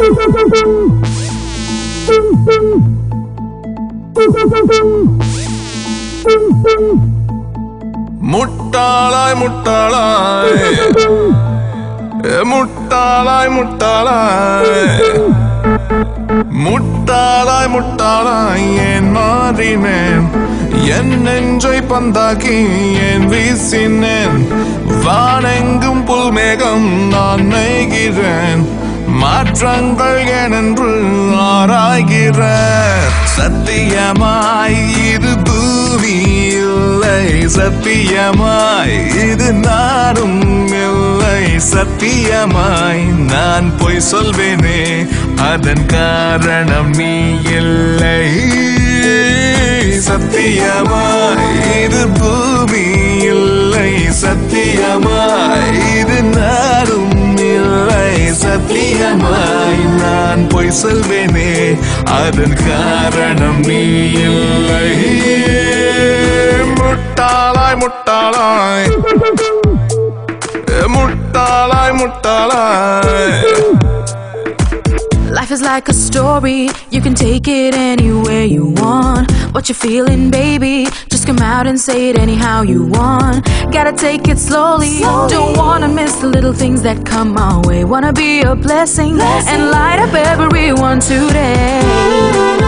முட்டாளாய் முட்டாளாய் முட்டாளாய் முட்டாளாய் முட்டாளாய் முட்டாளாய் ஏன் மாறினேன் என் நெஞ்சை பந்தாக்கி ஏன் வீசினேன் வானெங்கும் புல்மேகம் நான் நெய்கிறேன் மாற்றங்கள் ஏனென்று ஆராய்கிறேன் சத்தியமாய் இது பூமி இல்லை சத்தியமாய் இது நாடும் இல்லை சத்தியமாய் நான் பொய் சொல்வேனே அதன் காரணம் நீ இல்லை சத்தியமாய் இது பூமி இல்லை சத்தியமாய் இது நாடும் இல்லை சத்தியமாய் நான் பொய் சொல்வேனே அதன் காரணம் நீ இல்லை முட்டாளாய் முட்டாளாய் முட்டாளாய் முட்டாளாய் Life is like a story, you can take it anywhere you want. What you feeling, baby? Just come out and say it anyhow you want. Gotta take it slowly. Don't wanna miss the little things that come our way. Wanna be a blessing and light up everyone today.